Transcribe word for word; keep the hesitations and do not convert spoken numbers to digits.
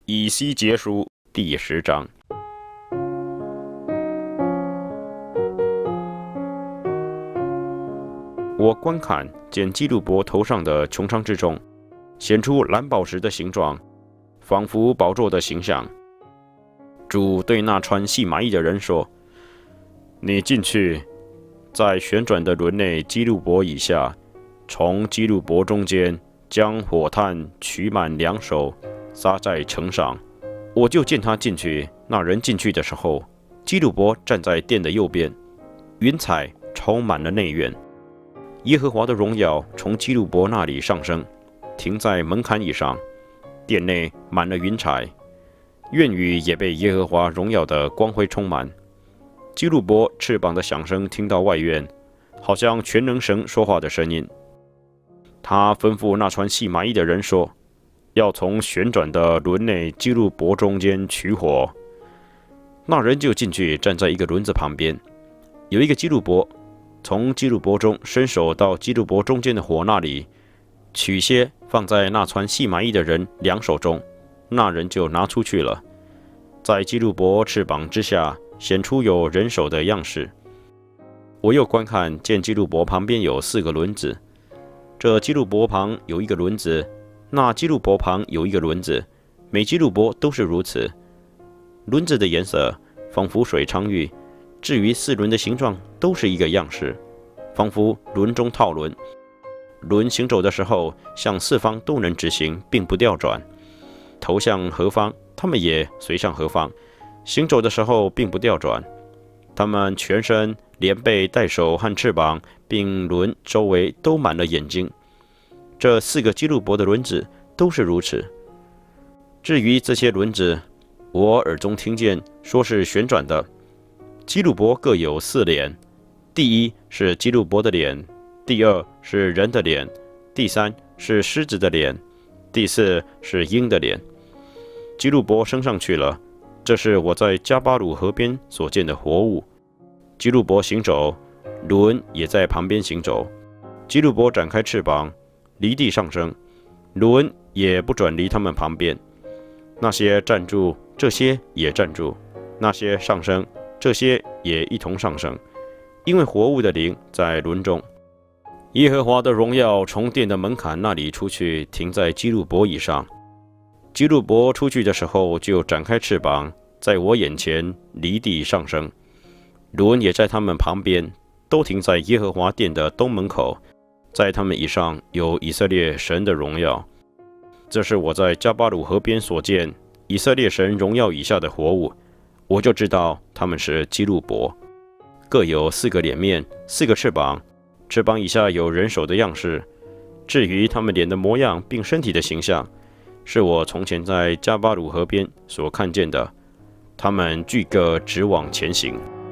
以西结书第十章。我观看，见基路伯头上的穹苍之中，显出蓝宝石的形状，仿佛宝座的形象。主对那穿细麻衣的人说：“你进去，在旋转的轮内基路伯以下，从基路伯中间，将火炭取满两手，撒在城上。”我就见他进去。那人进去的时候，基路伯站在殿的右边，云彩充满了内院。耶和华的荣耀从基路伯那里上升，停在门槛以上。殿内满了云彩，院宇也被耶和华荣耀的光辉充满。基路伯翅膀的响声听到外院，好像全能神说话的声音。他吩咐那穿细麻衣的人说：“要从旋转的轮内基路伯中间取火。”那人就进去，站在一个轮子旁边，有一个基路伯，从基路伯中伸手到基路伯中间的火那里，取些放在那穿细麻衣的人两手中，那人就拿出去了。在基路伯翅膀之下显出有人手的样式。我又观看，见基路伯旁边有四个轮子，这基路伯旁有一个轮子，那基路伯旁有一个轮子，每基路伯都是如此。轮子的颜色仿佛水苍玉，至于四轮的形状都是一个样式，仿佛轮中套轮。轮行走的时候，向四方都能直行，并不调转；头向何方，他们也随向何方。行走的时候并不调转。他们全身、连背、带手和翅膀，并轮周围都满了眼睛。这四个基路伯的轮子都是如此。至于这些轮子，我耳中听见说是旋转的。基路伯各有四脸，第一是基路伯的脸，第二是人的脸，第三是狮子的脸，第四是鹰的脸。基路伯升上去了，这是我在加巴鲁河边所见的活物。基路伯行走，轮也在旁边行走。基路伯展开翅膀，离地上升，轮也不转离他们旁边。那些站住，这些也站住；那些上升，这些也一同上升，因为活物的灵在轮中。耶和华的荣耀从殿的门槛那里出去，停在基路伯以上。基路伯出去的时候，就展开翅膀，在我眼前离地上升。轮也在他们旁边，都停在耶和华殿的东门口，在他们以上有以色列神的荣耀。这是我在加巴鲁河边所见以色列神荣耀以下的活物，我就知道他们是基路伯，各有四个脸面，四个翅膀，翅膀以下有人手的样式。至于他们脸的模样并身体的形象，是我从前在加巴鲁河边所看见的，他们俱各直往前行。